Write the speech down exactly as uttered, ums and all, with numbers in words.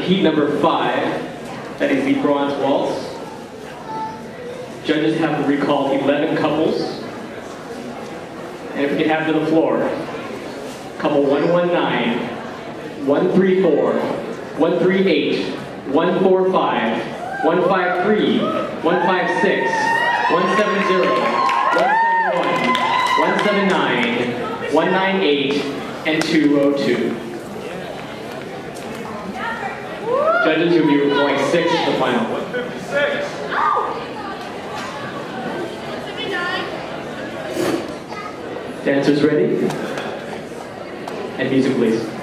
heat number five, that is the bronze waltz. Judges have recalled eleven couples. And if we can have to the floor, couple one one nine, one three four, one three eight, one four five, one five three, one five six, one seven zero, one seven one, one seven nine, one nine eight, and two oh two. Judges will be recalling six to the final. one fifty-six. Dancers ready? And music please.